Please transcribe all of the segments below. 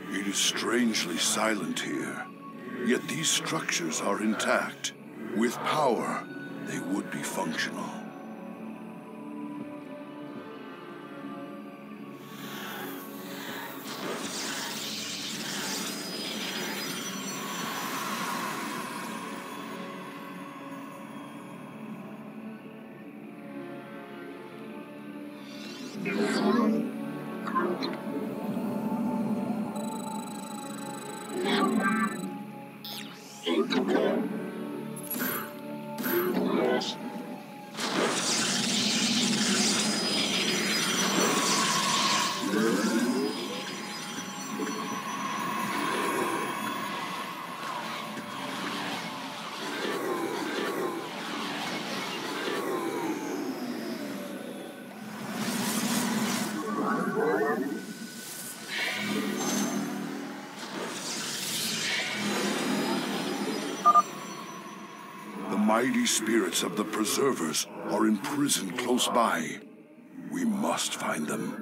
It is strangely silent here, yet these structures are intact. With power, they would be functional. The mighty spirits of the Preservers are imprisoned close by. We must find them.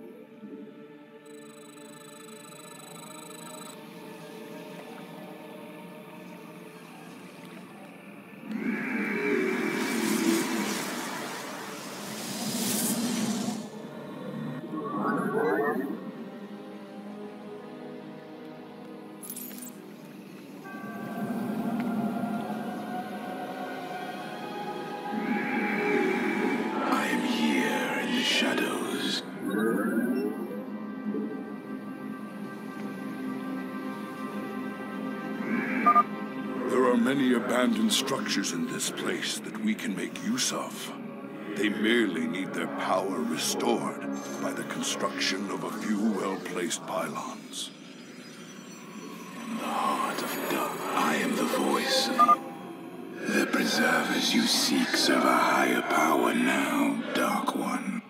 Many abandoned structures in this place that we can make use of. They merely need their power restored by the construction of a few well-placed pylons. In the heart of dark, I am the voice. The Preservers you seek serve a higher power now, Dark One.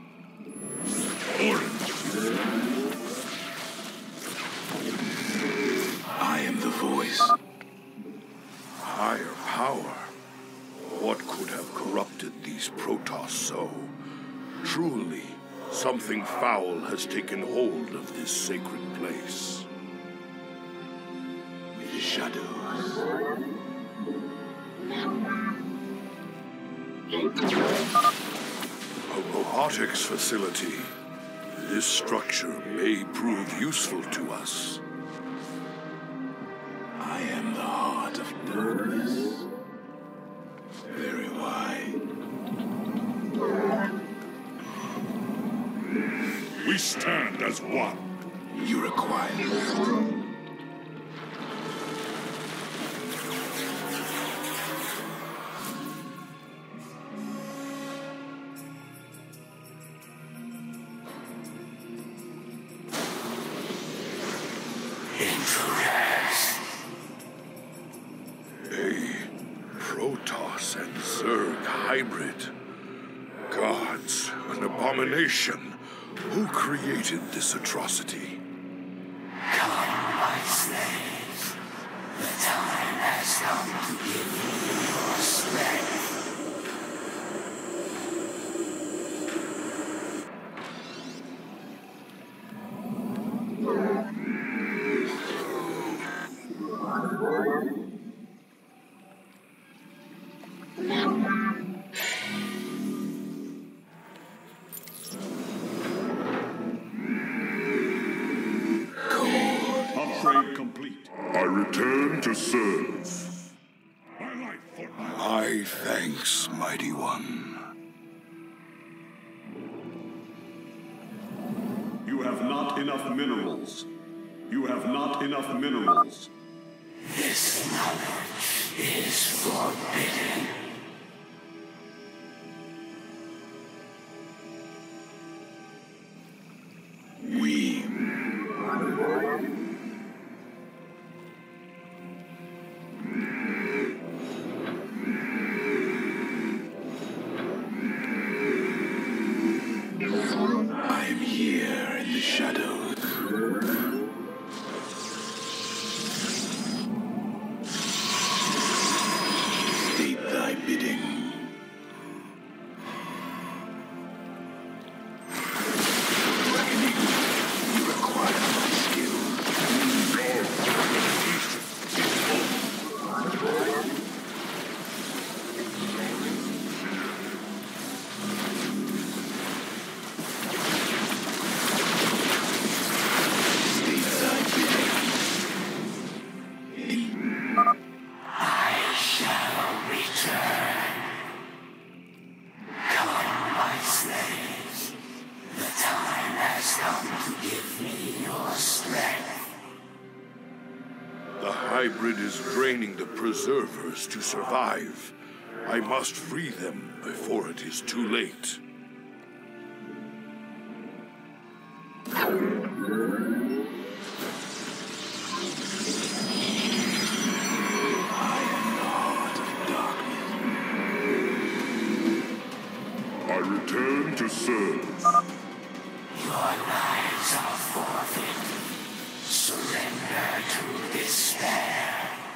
I am the voice. Higher power? What could have corrupted these Protoss so? Truly, something foul has taken hold of this sacred place. The shadows. A robotics facility. This structure may prove useful to us. I am the heart of darkness. Very wide. We stand as one. You require. Protoss and Zerg hybrid. Gods, an abomination. Who created this atrocity? Come, my slaves. The time has come to give you your strength. Upgrade complete. I return to serve. My thanks, Mighty One. You have not enough minerals. You have not enough minerals. This knowledge is forbidden. We... I am here in the shadows. State thy hybrid is draining the preservers to survive. I must free them before it is too late. I return to serve. Your lives are forfeit. Surrender to despair.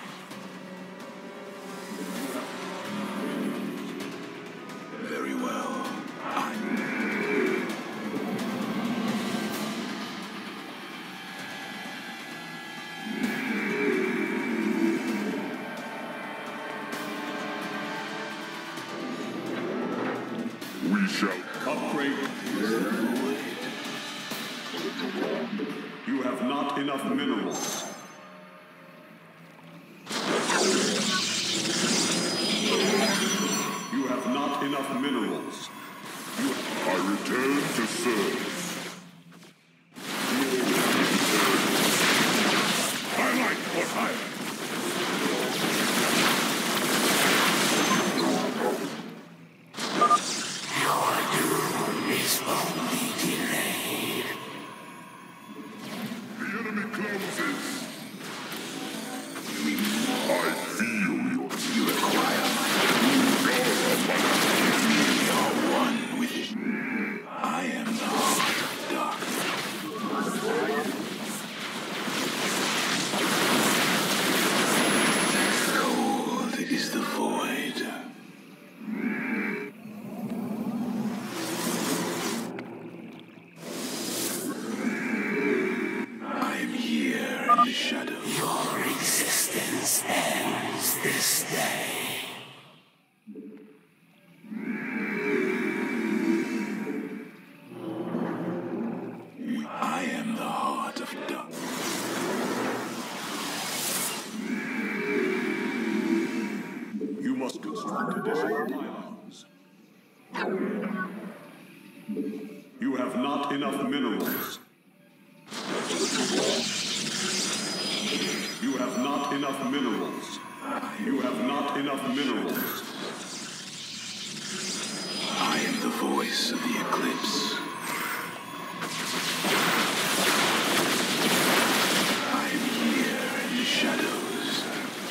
Very well. We shall upgrade. You have not enough minerals. You have not enough minerals. I return to serve. I like what I am. Your doom is only delayed. The enemy closes. I feel You require my We are one with it. I am the heart of darkness. Cold is the void. I am here in the shadows. Your existence ends this day. I am the heart of darkness. You must construct additional pylons. You have not enough minerals. You have not enough minerals. You have not enough minerals. I am the voice of the eclipse. I am here in the shadows.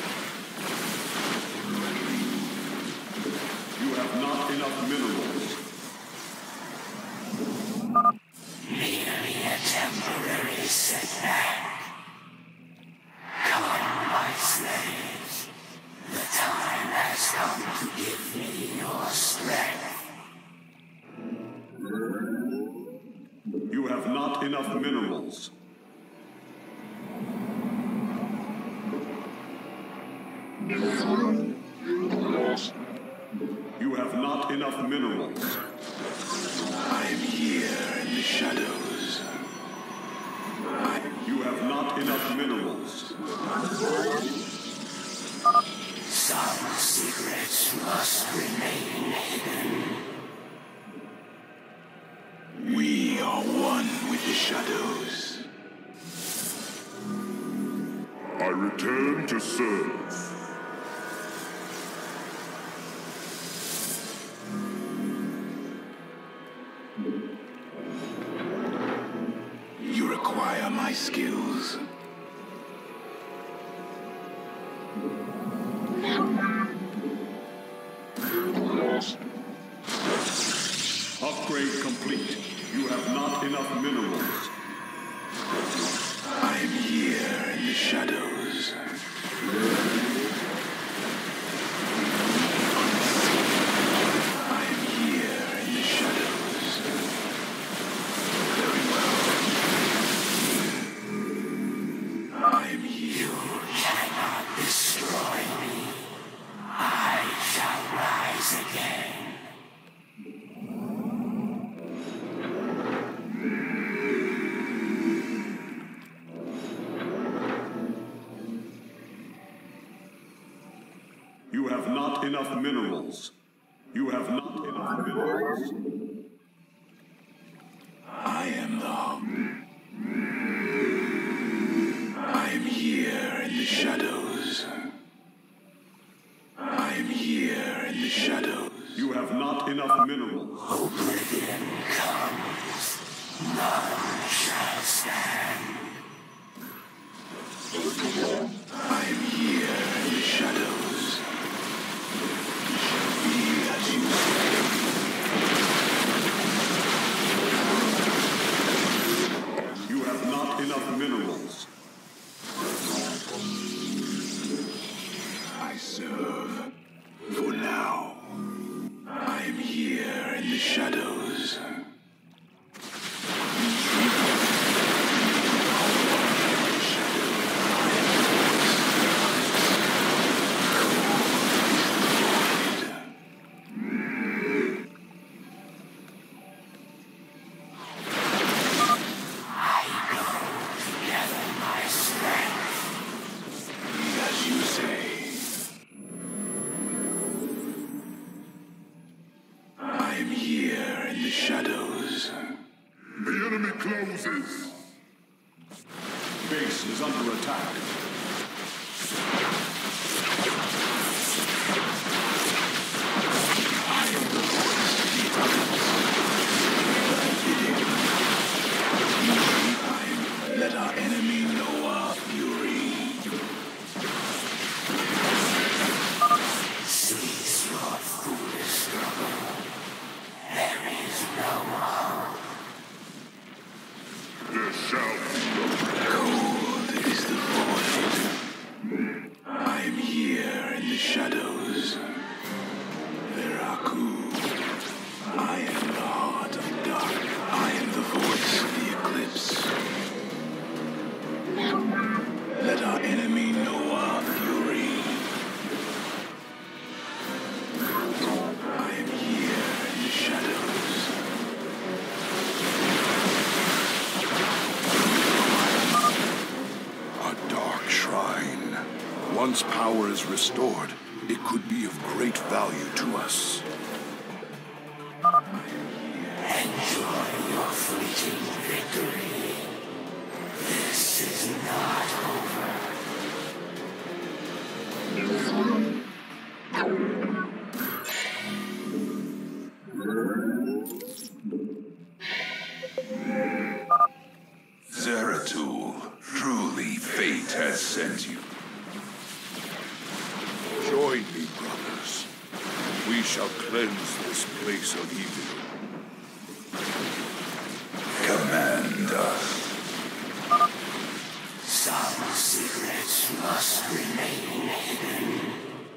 You have not enough minerals. Merely a temporary setback. Come, my slaves. The time has come to give me your strength. You have not enough minerals. You have not enough minerals. I am here in the shadows. You have not enough minerals. Some secrets must remain hidden. We are one with the shadows. I return to serve. You require my skills. Upgrade complete. You have not enough minerals. I am here in the shadows. I am here in the shadows. Very well. I am here. You cannot destroy me. I shall rise again. You have not enough minerals. You have not enough minerals. I am the I am here in the shadows. minerals. I serve. For now. I am here in the shadows. The enemy closes. Base is under attack. Let our enemy know our fury. Cease your foolish struggle. There is no hope. There shall be no Cold is the void. I am here in the shadows. Veraku. I am the heart of dark. I am the voice of the eclipse. Let our enemy know our fury. I am here in the shadows. A dark shrine. Once power is restored, it could be of great value to us. Enjoy your fleeting victory. This is not over. Zeratul, truly fate has sent you. Join me, brothers. We shall cleanse this place of evil. Command us. Some secrets must remain hidden.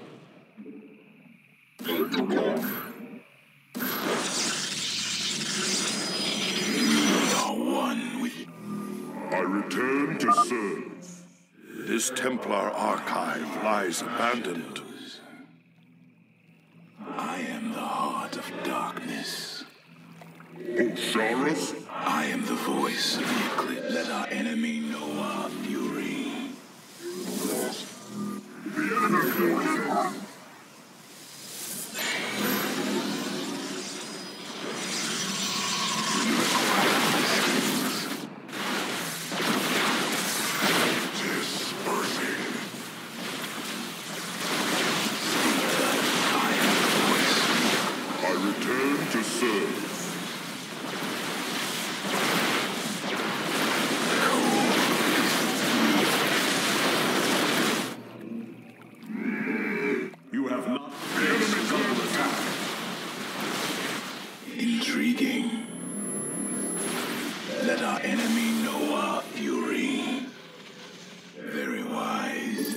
We are one with I return to serve. This Templar archive lies abandoned. I am the heart of darkness. Osiris? I am the voice of the eclipse. Let our enemy know our fury. The enemy closes. I return to serve. You have not. Base is under attack. Intriguing. Let our enemy know our fury. Very wise.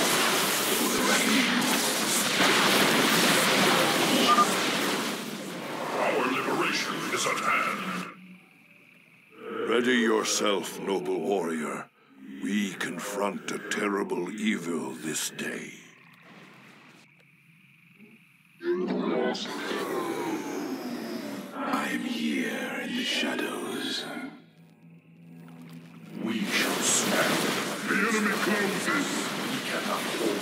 Our liberation is at hand. Ready yourself, noble warrior. We confront a terrible evil this day. I am here in the shadows. We shall stand. The enemy closes. We cannot hold.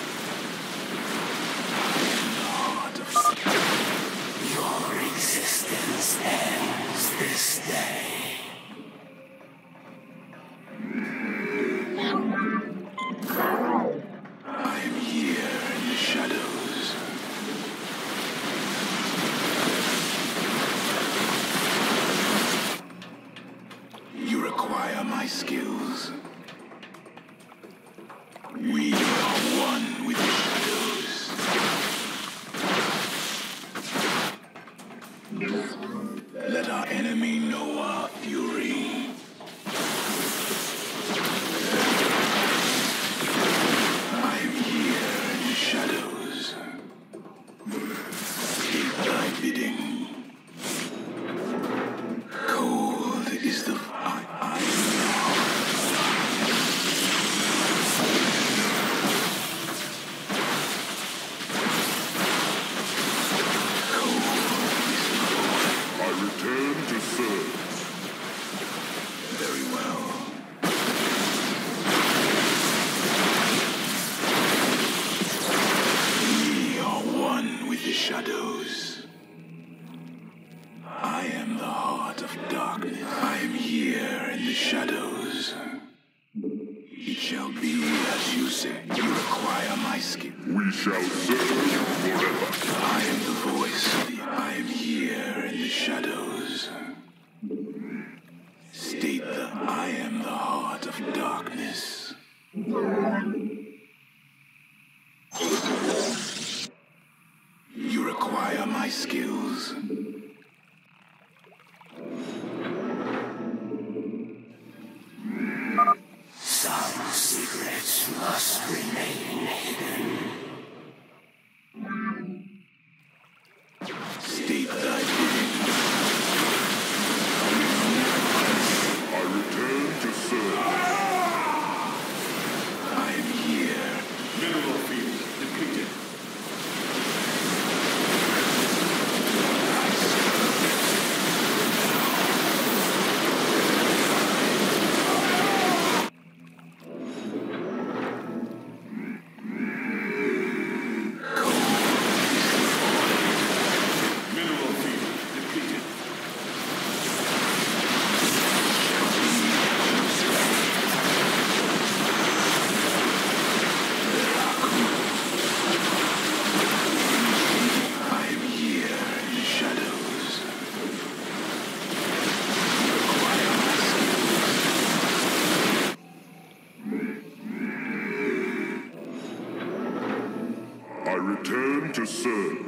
Your existence ends this day. I am here in the shadows. You require my skills. We are one with the shadows. Let our enemy know our fury. shall be as you say. You require my skill. We shall serve forever. I am the voice. I am here in the shadows. State that I am the heart of darkness. You require my skills. Some secrets must remain hidden. State thy will. I return to serve. I am here. Mineral field depleted. Mineral field depleted. I am here in the shadows. Require my skills. I return to serve.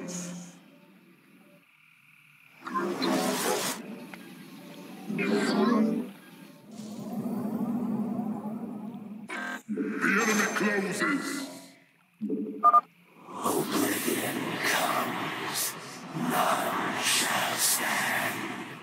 The enemy closes. Oblivion comes, none shall stand.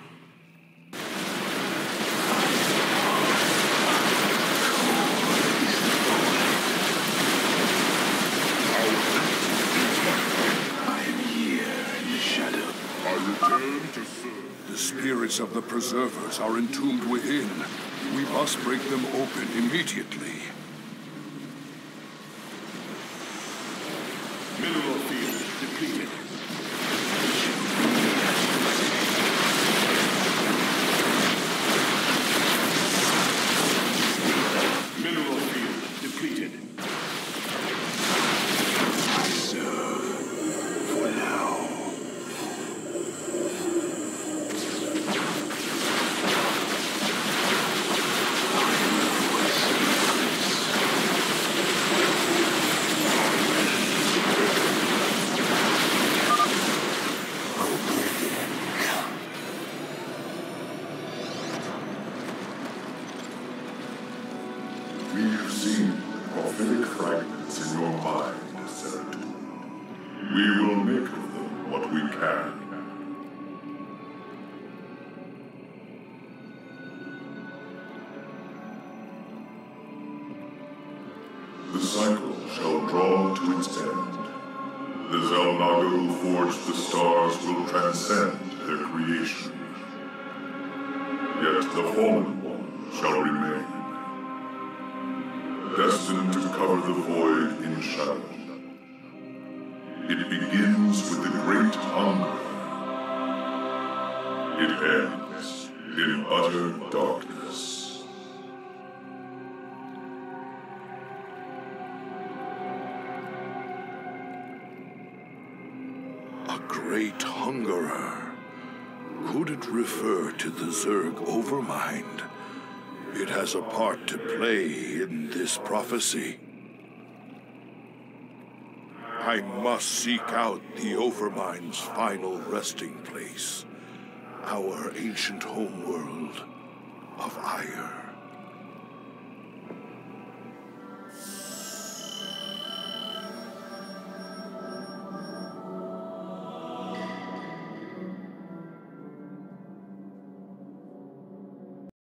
I am here in the shadow. I return to serve. The spirits of the preservers are entombed within. We must break them open immediately. Mineral field depleted. Mineral field depleted. I serve for now. We have seen prophetic fragments in your mind, Zeratul. We will make of them what we can. The cycle shall draw to its end. The Xel'Naga who forged the stars will transcend their creation. Yet the Fallen One shall remain, destined to cover the void in shadow. It begins with the great hunger. It ends in utter darkness. A great hungerer. Could it refer to the Zerg Overmind? It has a part to play in this prophecy. I must seek out the Overmind's final resting place, our ancient homeworld of Ire.